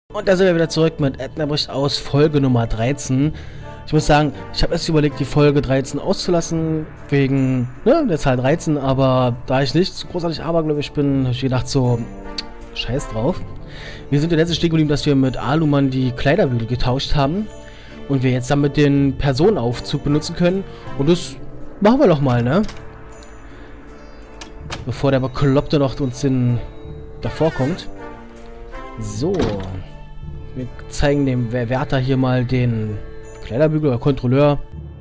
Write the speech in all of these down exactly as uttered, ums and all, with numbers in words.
Und da sind wir wieder zurück mit Ednabrecht aus Folge Nummer dreizehn. Ich muss sagen, ich habe erst überlegt, die Folge dreizehn auszulassen, wegen ne, der Zahl dreizehn, aber da ich nicht so großartig abergläubisch bin, habe ich gedacht so, scheiß drauf. Wir sind ja letztens stehen geblieben, dass wir mit Alumann die Kleiderbügel getauscht haben und wir jetzt damit den Personenaufzug benutzen können. Und das machen wir doch mal, ne? Bevor der Bekloppte noch uns in davor kommt. So. Wir zeigen dem Wärter hier mal den Kleiderbügel oder Kontrolleur.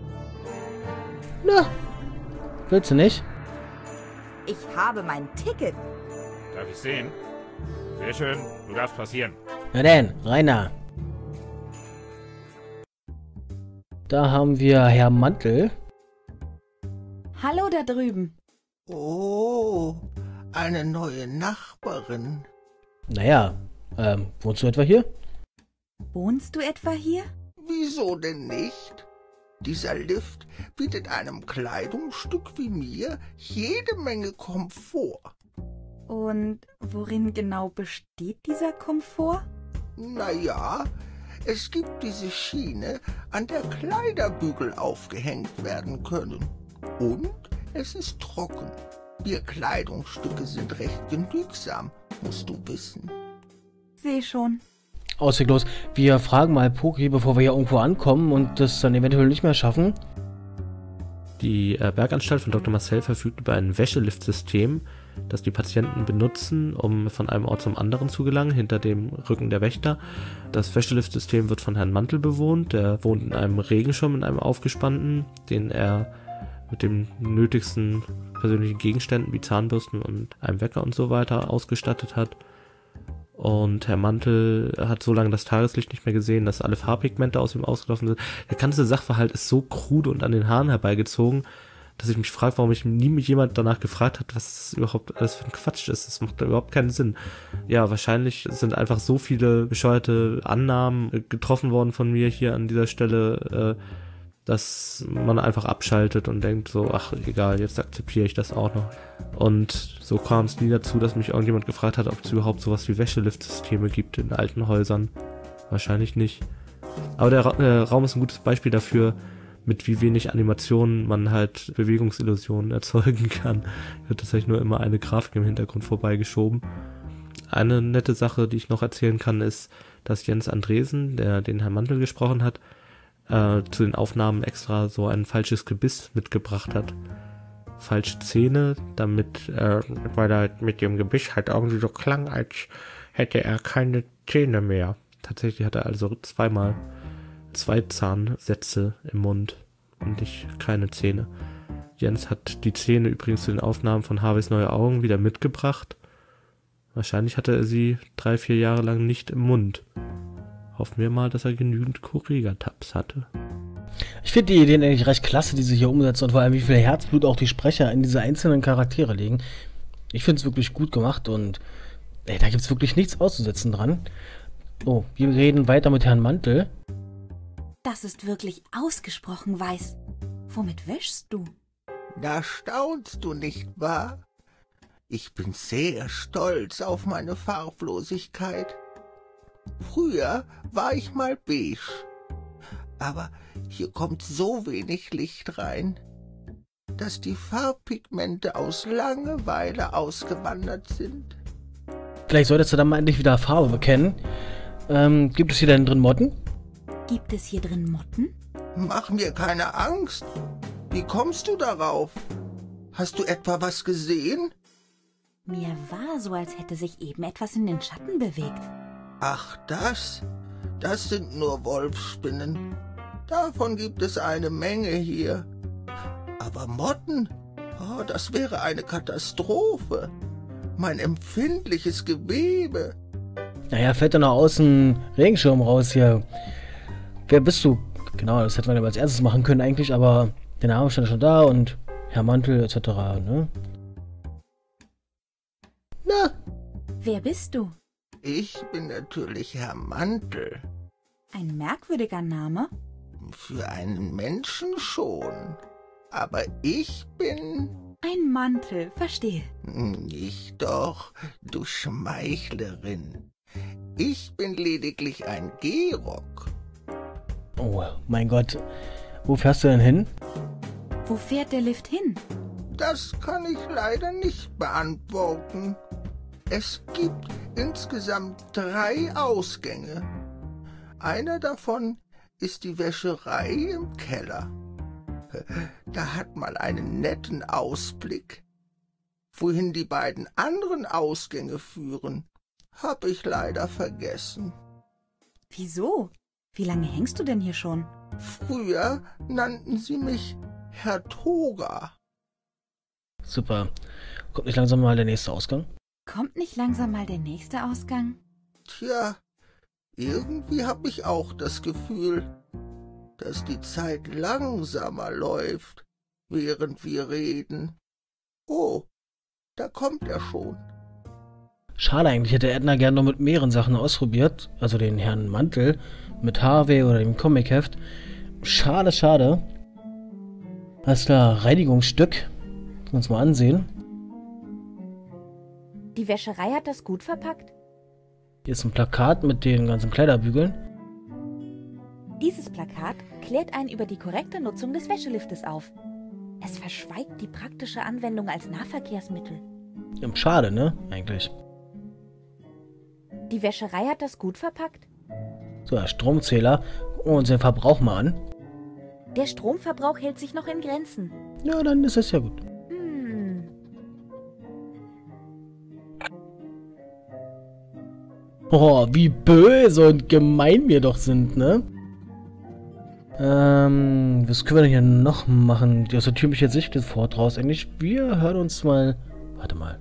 Na, willst du nicht? Ich habe mein Ticket. Darf ich sehen? Sehr schön, du darfst passieren. Na denn, Rainer. Da haben wir Herr Mantel. Hallo da drüben. Oh, eine neue Nachbarin. Naja, ähm, wohnst du etwa hier? Wohnst du etwa hier? Wieso denn nicht? Dieser Lift bietet einem Kleidungsstück wie mir jede Menge Komfort. Und worin genau besteht dieser Komfort? Naja, es gibt diese Schiene, an der Kleiderbügel aufgehängt werden können. Und es ist trocken. Wir Kleidungsstücke sind recht genügsam, musst du wissen. Seh schon. Ausweglos. Wir fragen mal Poki, bevor wir hier irgendwo ankommen und das dann eventuell nicht mehr schaffen. Die äh, Berganstalt von Doktor Marcel verfügt über ein Wäscheliftsystem, das die Patienten benutzen, um von einem Ort zum anderen zu gelangen, hinter dem Rücken der Wächter. Das Wäscheliftsystem wird von Herrn Mantel bewohnt. Der wohnt in einem Regenschirm, in einem aufgespannten, den er mit den nötigsten persönlichen Gegenständen wie Zahnbürsten und einem Wecker und so weiter ausgestattet hat. Und Herr Mantel hat so lange das Tageslicht nicht mehr gesehen, dass alle Farbpigmente aus ihm ausgelaufen sind. Der ganze Sachverhalt ist so krude und an den Haaren herbeigezogen, dass ich mich frage, warum mich nie mit jemand danach gefragt hat, was das überhaupt alles für ein Quatsch ist. Das macht überhaupt keinen Sinn. Ja, wahrscheinlich sind einfach so viele bescheuerte Annahmen getroffen worden von mir hier an dieser Stelle, äh, dass man einfach abschaltet und denkt so, ach egal, jetzt akzeptiere ich das auch noch. Und so kam es nie dazu, dass mich irgendjemand gefragt hat, ob es überhaupt sowas wie Wäscheliftsysteme gibt in alten Häusern. Wahrscheinlich nicht. Aber der, Ra der Raum ist ein gutes Beispiel dafür, mit wie wenig Animationen man halt Bewegungsillusionen erzeugen kann. Wird tatsächlich nur immer eine Grafik im Hintergrund vorbeigeschoben. Eine nette Sache, die ich noch erzählen kann, ist, dass Jens Andresen, der den Herrn Mantel gesprochen hat, äh, zu den Aufnahmen extra so ein falsches Gebiss mitgebracht hat. Falsche Zähne, damit, äh, weil er mit dem Gebiss halt irgendwie so klang, als hätte er keine Zähne mehr. Tatsächlich hat er also zweimal zwei Zahnsätze im Mund und nicht keine Zähne. Jens hat die Zähne übrigens zu den Aufnahmen von Harveys Neue Augen wieder mitgebracht. Wahrscheinlich hatte er sie drei, vier Jahre lang nicht im Mund. Hoffen wir mal, dass er genügend Correga-Tabs hatte. Ich finde die Ideen eigentlich recht klasse, die sie hier umsetzen und vor allem wie viel Herzblut auch die Sprecher in diese einzelnen Charaktere legen. Ich finde es wirklich gut gemacht und ey, da gibt es wirklich nichts auszusetzen dran. Oh, wir reden weiter mit Herrn Mantel. Das ist wirklich ausgesprochen weiß. Womit wäschst du? Da staunst du nicht wahr? Ich bin sehr stolz auf meine Farblosigkeit. Früher war ich mal beige, aber hier kommt so wenig Licht rein, dass die Farbpigmente aus Langeweile ausgewandert sind. Vielleicht solltest du dann mal endlich wieder Farbe bekennen. Ähm, gibt es hier denn drin Motten? Gibt es hier drin Motten? Mach mir keine Angst. Wie kommst du darauf? Hast du etwa was gesehen? Mir war so, als hätte sich eben etwas in den Schatten bewegt. Ach, das? Das sind nur Wolfsspinnen. Davon gibt es eine Menge hier. Aber Motten? Oh, das wäre eine Katastrophe. Mein empfindliches Gewebe. Naja, fällt dann noch außen Regenschirm raus hier. Wer bist du? Genau, das hätten wir als erstes machen können eigentlich, aber der Name stand schon da und Herr Mantel et cetera. Ne? Na, Wer bist du? ich bin natürlich Herr Mantel. Ein merkwürdiger Name? Für einen Menschen schon. Aber ich bin... Ein Mantel, verstehe. Nicht doch, du Schmeichlerin. Ich bin lediglich ein Gehrock. Oh, mein Gott. Wo fährst du denn hin? Wo fährt der Lift hin? Das kann ich leider nicht beantworten. Es gibt insgesamt drei Ausgänge. Einer davon ist die Wäscherei im Keller. Da hat man einen netten Ausblick. Wohin die beiden anderen Ausgänge führen, hab ich leider vergessen. Wieso? Wie lange hängst du denn hier schon? Früher nannten sie mich Herr Toga. Super. Kommt nicht langsam mal der nächste Ausgang? Kommt nicht langsam mal der nächste Ausgang? Tja, irgendwie hab ich auch das Gefühl, dass die Zeit langsamer läuft, während wir reden. Oh, da kommt er schon. Schade eigentlich, hätte Edna gern noch mit mehreren Sachen ausprobiert. Also den Herrn Mantel mit Harvey oder dem Comicheft. Schade, schade. Alles klar, Reinigungsstück. Können wir uns mal ansehen. Die Wäscherei hat das gut verpackt. Hier ist ein Plakat mit den ganzen Kleiderbügeln. Dieses Plakat klärt einen über die korrekte Nutzung des Wäscheliftes auf. Es verschweigt die praktische Anwendung als Nahverkehrsmittel. Ja, schade, ne? Eigentlich. Die Wäscherei hat das gut verpackt. So, der Stromzähler. Gucken wir uns den Verbrauch mal an. Der Stromverbrauch hält sich noch in Grenzen. Ja, dann ist es ja gut. Hm. Oh, wie böse und gemein wir doch sind, ne? Ähm, was können wir denn hier noch machen? Aus der Tür mich jetzt nicht sofort raus. Eigentlich, wir hören uns mal... Warte mal.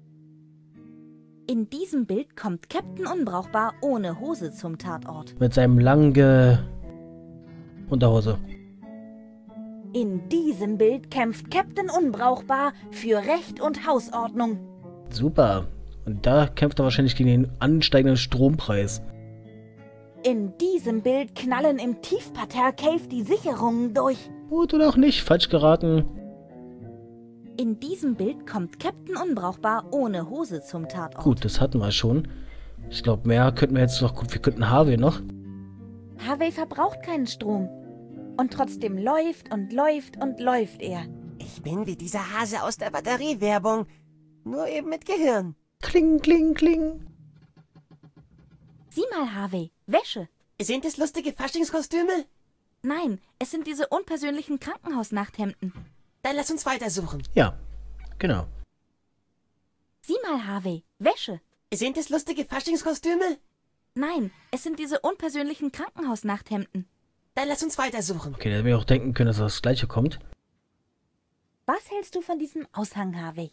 In diesem Bild kommt Captain Unbrauchbar ohne Hose zum Tatort. Mit seinem langen Ge... Unterhose. In diesem Bild kämpft Captain Unbrauchbar für Recht und Hausordnung. Super. Und da kämpft er wahrscheinlich gegen den ansteigenden Strompreis. In diesem Bild knallen im Tiefparterre-Cave die Sicherungen durch. Gut oder auch nicht, falsch geraten. In diesem Bild kommt Captain Unbrauchbar ohne Hose zum Tatort. Gut, das hatten wir schon. Ich glaube, mehr könnten wir jetzt noch... Gut, wir könnten Harvey noch. Harvey verbraucht keinen Strom. Und trotzdem läuft und läuft und läuft er. Ich bin wie dieser Hase aus der Batteriewerbung. Nur eben mit Gehirn. Kling, kling, kling. Sieh mal, Harvey, Wäsche. Sind es lustige Faschingskostüme? Nein, es sind diese unpersönlichen Krankenhausnachthemden. Dann lass uns weitersuchen. Ja, genau. Sieh mal, Harvey, Wäsche. Sind es lustige Faschingskostüme? Nein, es sind diese unpersönlichen Krankenhausnachthemden. Dann lass uns weitersuchen. Okay, da hätte ich auch denken können, dass das Gleiche kommt. Was hältst du von diesem Aushang, Harvey?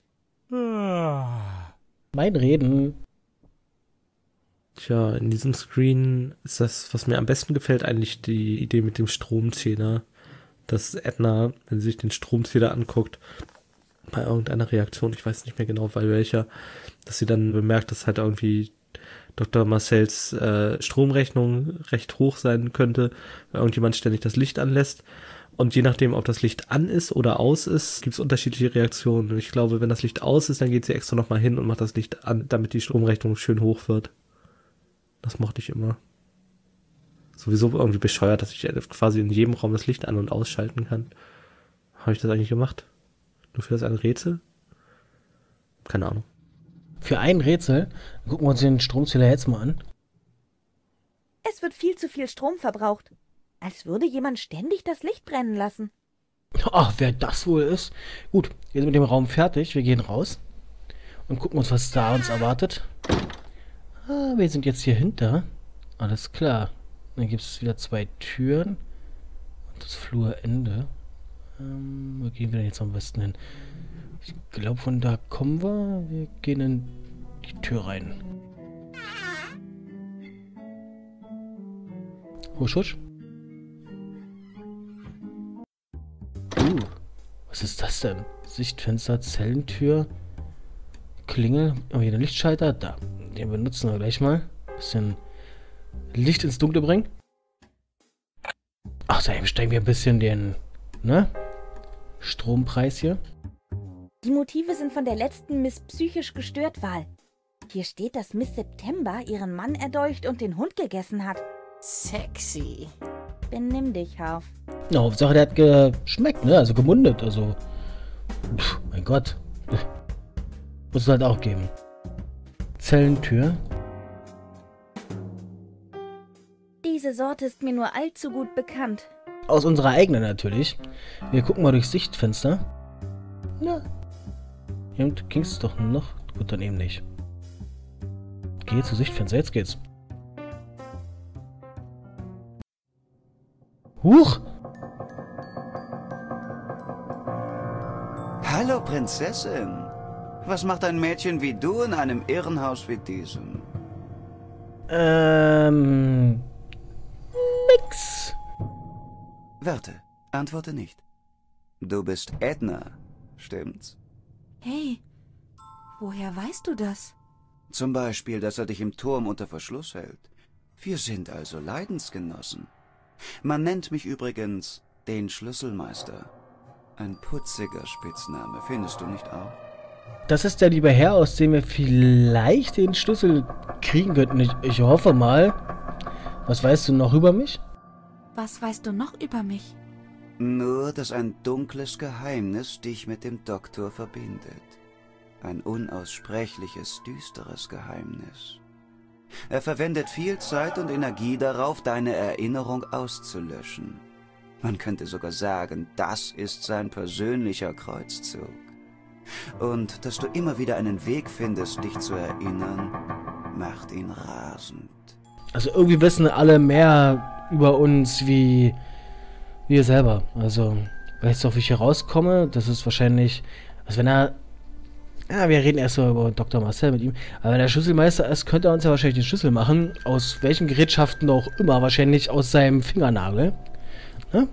Mein Reden. Tja, in diesem Screen ist das, was mir am besten gefällt, eigentlich die Idee mit dem Stromzähler. Dass Edna, wenn sie sich den Stromzähler anguckt, bei irgendeiner Reaktion, ich weiß nicht mehr genau bei welcher, dass sie dann bemerkt, dass halt irgendwie Doktor Marcells äh, Stromrechnung recht hoch sein könnte, weil irgendjemand ständig das Licht anlässt. Und je nachdem, ob das Licht an ist oder aus ist, gibt es unterschiedliche Reaktionen. Und ich glaube, wenn das Licht aus ist, dann geht sie extra nochmal hin und macht das Licht an, damit die Stromrechnung schön hoch wird. Das mochte ich immer. Sowieso irgendwie bescheuert, dass ich quasi in jedem Raum das Licht an- und ausschalten kann. Habe ich das eigentlich gemacht? Nur für das eine Rätsel? Keine Ahnung. Für ein Rätsel, gucken wir uns den Stromzähler jetzt mal an. Es wird viel zu viel Strom verbraucht. Als würde jemand ständig das Licht brennen lassen. Ach, wer das wohl ist. Gut, wir sind mit dem Raum fertig. Wir gehen raus und gucken uns, was da uns erwartet. Ah, wir sind jetzt hier hinter. Alles klar. Dann gibt es wieder zwei Türen. Und das Flurende. Ähm, wo gehen wir denn jetzt am besten hin? Ich glaube, von da kommen wir. Wir gehen in die Tür rein. Husch, husch. Uh, was ist das denn? Sichtfenster, Zellentür, Klingel. Oh, hier der Lichtschalter. Da. Den benutzen wir gleich mal. Bisschen Licht ins Dunkle bringen. Ach, da steigen wir ein bisschen den, ne? Strompreis hier. Die Motive sind von der letzten Miss psychisch gestört Wahl. Hier steht, dass Miss September ihren Mann erdolcht und den Hund gegessen hat. Sexy. Benimm dich, Harf. Na, Hauptsache, der hat geschmeckt, ne? Also gemundet, also... Pff, mein Gott. Muss es halt auch geben. Zellentür. Diese Sorte ist mir nur allzu gut bekannt. Aus unserer eigenen natürlich. Wir gucken mal durchs Sichtfenster. Na. Hier ging's es doch noch. Gut, dann eben nicht. Geh zu Sichtfenster, jetzt geht's. Huch! Hallo, Prinzessin. Was macht ein Mädchen wie du in einem Irrenhaus wie diesem? Ähm... Nix. Warte, antworte nicht. Du bist Edna, stimmt's? Hey, woher weißt du das? Zum Beispiel, dass er dich im Turm unter Verschluss hält. Wir sind also Leidensgenossen. Man nennt mich übrigens den Schlüsselmeister. Ein putziger Spitzname, findest du nicht auch? Das ist der liebe Herr, aus dem wir vielleicht den Schlüssel kriegen könnten. Ich, ich hoffe mal. Was weißt du noch über mich? Was weißt du noch über mich? Nur, dass ein dunkles Geheimnis dich mit dem Doktor verbindet. Ein unaussprechliches, düsteres Geheimnis. Er verwendet viel Zeit und Energie darauf, deine Erinnerung auszulöschen. Man könnte sogar sagen, das ist sein persönlicher Kreuzzug. Und dass du immer wieder einen Weg findest, dich zu erinnern, macht ihn rasend. Also irgendwie wissen alle mehr über uns wie wir selber. Also, weißt du auch, wie ich hier rauskomme? Das ist wahrscheinlich, also wenn er, ja, wir reden erst mal über Doktor Marcel mit ihm, aber wenn er Schlüsselmeister ist, könnte er uns ja wahrscheinlich den Schlüssel machen, aus welchen Gerätschaften auch immer, wahrscheinlich aus seinem Fingernagel. Ne?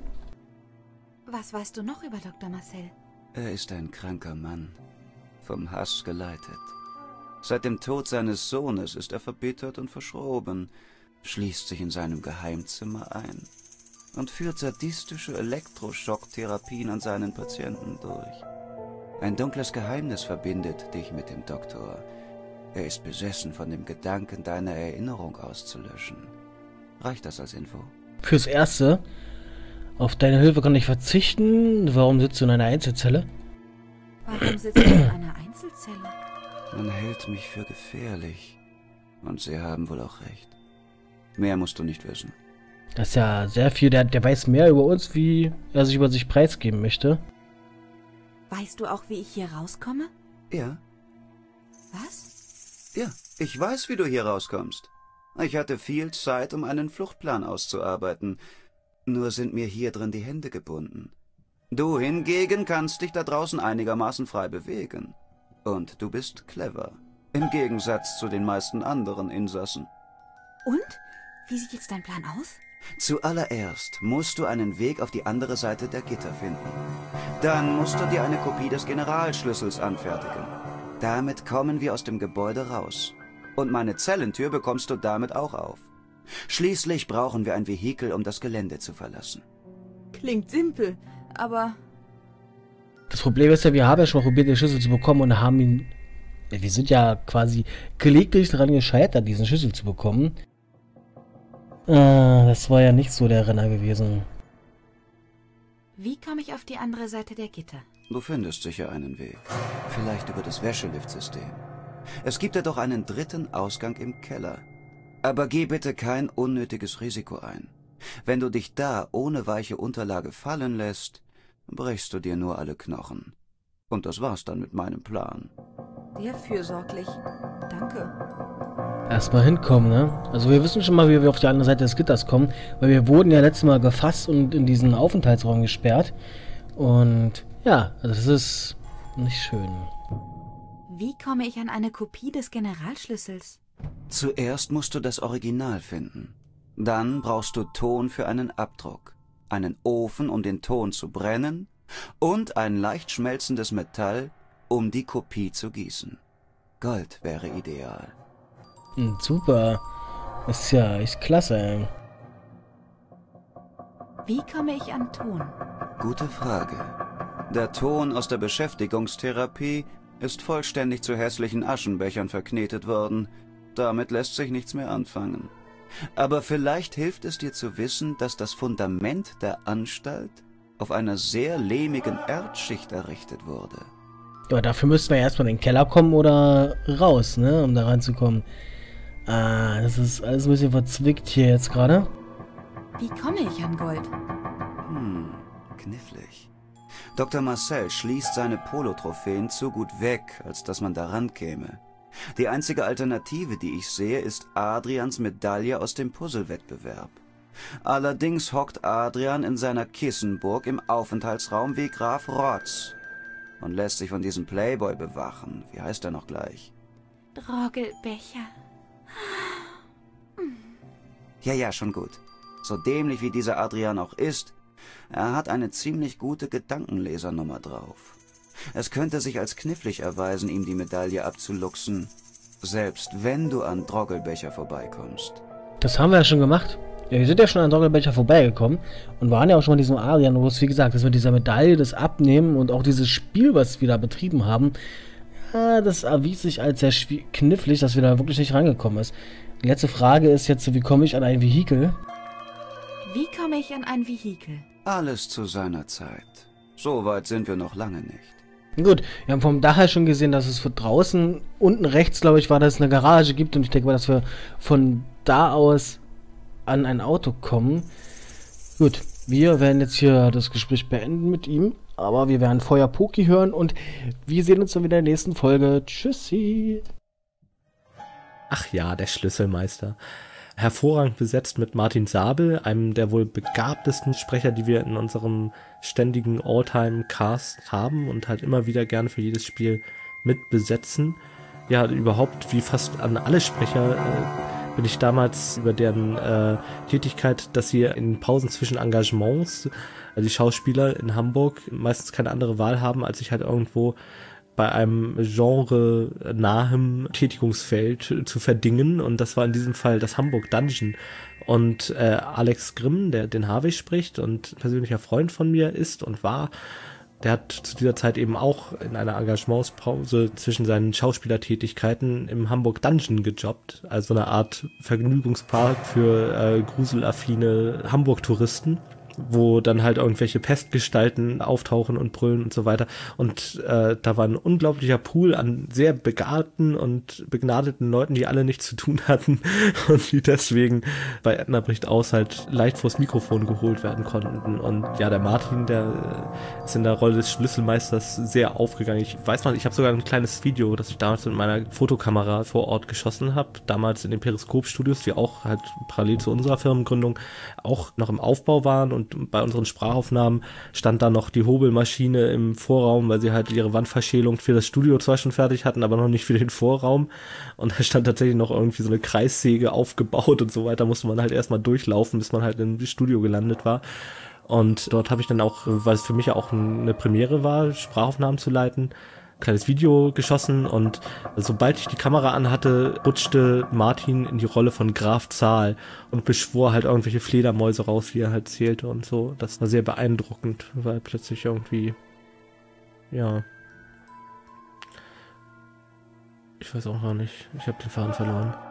Was weißt du noch über Doktor Marcel? Er ist ein kranker Mann, vom Hass geleitet. Seit dem Tod seines Sohnes ist er verbittert und verschroben, schließt sich in seinem Geheimzimmer ein und führt sadistische Elektroschocktherapien an seinen Patienten durch. Ein dunkles Geheimnis verbindet dich mit dem Doktor. Er ist besessen von dem Gedanken, deine Erinnerung auszulöschen. Reicht das als Info? Fürs Erste, auf deine Hilfe kann ich verzichten. Warum sitzt du in einer Einzelzelle? Warum sitzt du in einer Einzelzelle? Man hält mich für gefährlich. Und sie haben wohl auch recht. Mehr musst du nicht wissen. Das ist ja sehr viel. Der, der weiß mehr über uns, wie er sich über sich preisgeben möchte. Weißt du auch, wie ich hier rauskomme? Ja, Was? ja, ich weiß, wie du hier rauskommst. Ich hatte viel Zeit, um einen Fluchtplan auszuarbeiten. Nur sind mir hier drin die Hände gebunden. Du hingegen kannst dich da draußen einigermaßen frei bewegen. Und du bist clever. Im Gegensatz zu den meisten anderen Insassen. Und? Wie sieht jetzt dein Plan aus? Zuallererst musst du einen Weg auf die andere Seite der Gitter finden. Dann musst du dir eine Kopie des Generalschlüssels anfertigen. Damit kommen wir aus dem Gebäude raus. Und meine Zellentür bekommst du damit auch auf. Schließlich brauchen wir ein Vehikel, um das Gelände zu verlassen. Klingt simpel, aber... Das Problem ist ja, wir haben ja schon mal probiert, den Schlüssel zu bekommen und haben ihn... Ja, wir sind ja quasi gelegentlich daran gescheitert, diesen Schlüssel zu bekommen. Ah, das war ja nicht so der Renner gewesen. Wie komme ich auf die andere Seite der Gitter? Du findest sicher einen Weg. Vielleicht über das Wäscheliftsystem. Es gibt ja doch einen dritten Ausgang im Keller. Aber geh bitte kein unnötiges Risiko ein. Wenn du dich da ohne weiche Unterlage fallen lässt, brichst du dir nur alle Knochen. Und das war's dann mit meinem Plan. Sehr fürsorglich. Danke. Erstmal hinkommen, ne? Also wir wissen schon mal, wie wir auf die andere Seite des Gitters kommen, weil wir wurden ja letztes Mal gefasst und in diesen Aufenthaltsraum gesperrt. Und ja, also das ist nicht schön. Wie komme ich an eine Kopie des Generalschlüssels? Zuerst musst du das Original finden. Dann brauchst du Ton für einen Abdruck, einen Ofen, um den Ton zu brennen, und ein leicht schmelzendes Metall, um die Kopie zu gießen. Gold wäre ideal. Hm, super. Das ist ja echt klasse, ey. Wie komme ich an Ton? Gute Frage. Der Ton aus der Beschäftigungstherapie ist vollständig zu hässlichen Aschenbechern verknetet worden. Damit lässt sich nichts mehr anfangen. Aber vielleicht hilft es dir zu wissen, dass das Fundament der Anstalt auf einer sehr lehmigen Erdschicht errichtet wurde. Ja, dafür müssten wir erstmal in den Keller kommen oder raus, ne, um da reinzukommen. Ah, das ist alles ein bisschen verzwickt hier jetzt gerade. Wie komme ich an Gold? Hm, knifflig. Doktor Marcel schließt seine Polo-Trophäen zu gut weg, als dass man daran käme. Die einzige Alternative, die ich sehe, ist Adrians Medaille aus dem Puzzlewettbewerb. Allerdings hockt Adrian in seiner Kissenburg im Aufenthaltsraum wie Graf Rotz und lässt sich von diesem Playboy bewachen. Wie heißt er noch gleich? Droggelbecher. Ja, ja, schon gut. So dämlich wie dieser Adrian auch ist, er hat eine ziemlich gute Gedankenlesernummer drauf. Es könnte sich als knifflig erweisen, ihm die Medaille abzuluxen, selbst wenn du an Droggelbecher vorbeikommst. Das haben wir ja schon gemacht. Ja, wir sind ja schon an Droggelbecher vorbeigekommen und waren ja auch schon mal in diesem Adrian, wo es, wie gesagt, das mit dieser Medaille, das Abnehmen und auch dieses Spiel, was wir da betrieben haben, ja, das erwies sich als sehr knifflig, dass wir da wirklich nicht rangekommen ist. Die letzte Frage ist jetzt, wie komme ich an ein Vehikel? Wie komme ich an ein Vehikel? Alles zu seiner Zeit. So weit sind wir noch lange nicht. Gut, wir haben vom Dach her schon gesehen, dass es von draußen, unten rechts, glaube ich, war, dass es eine Garage gibt. Und ich denke mal, dass wir von da aus an ein Auto kommen. Gut, wir werden jetzt hier das Gespräch beenden mit ihm. Aber wir werden vorher Poki hören und wir sehen uns dann wieder in der nächsten Folge. Tschüssi. Ach ja, der Schlüsselmeister. Hervorragend besetzt mit Martin Sabel, einem der wohl begabtesten Sprecher, die wir in unserem ständigen All-Time-Cast haben und halt immer wieder gerne für jedes Spiel mit besetzen. Ja, überhaupt wie fast an alle Sprecher äh, bin ich damals über deren äh, Tätigkeit, dass sie in Pausen zwischen Engagements, äh, die Schauspieler in Hamburg meistens keine andere Wahl haben, als sich halt irgendwo bei einem Genre nahem Tätigungsfeld zu verdingen, und das war in diesem Fall das Hamburg Dungeon. Und äh, Alex Grimm, der den Harvey spricht und persönlicher Freund von mir ist und war, der hat zu dieser Zeit eben auch in einer Engagementspause zwischen seinen Schauspielertätigkeiten im Hamburg Dungeon gejobbt, also eine Art Vergnügungspark für äh, gruselaffine Hamburg-Touristen, wo dann halt irgendwelche Pestgestalten auftauchen und brüllen und so weiter. Und äh, da war ein unglaublicher Pool an sehr begabten und begnadeten Leuten, die alle nichts zu tun hatten und die deswegen bei Edna bricht aus halt leicht vors Mikrofon geholt werden konnten. Und ja, der Martin, der äh, ist in der Rolle des Schlüsselmeisters sehr aufgegangen. Ich weiß noch, ich habe sogar ein kleines Video, das ich damals mit meiner Fotokamera vor Ort geschossen habe, damals in den Periskop-Studios, die auch halt parallel zu unserer Firmengründung auch noch im Aufbau waren. Und bei unseren Sprachaufnahmen stand da noch die Hobelmaschine im Vorraum, weil sie halt ihre Wandverschälung für das Studio zwar schon fertig hatten, aber noch nicht für den Vorraum. Und da stand tatsächlich noch irgendwie so eine Kreissäge aufgebaut und so weiter. Musste man halt erstmal durchlaufen, bis man halt im Studio gelandet war. Und dort habe ich dann auch, weil es für mich ja auch eine Premiere war, Sprachaufnahmen zu leiten, kleines Video geschossen, und sobald ich die Kamera anhatte, rutschte Martin in die Rolle von Graf Zahl und beschwor halt irgendwelche Fledermäuse raus, wie er halt zählte und so. Das war sehr beeindruckend, weil plötzlich irgendwie, ja, ich weiß auch noch nicht, ich habe den Faden verloren.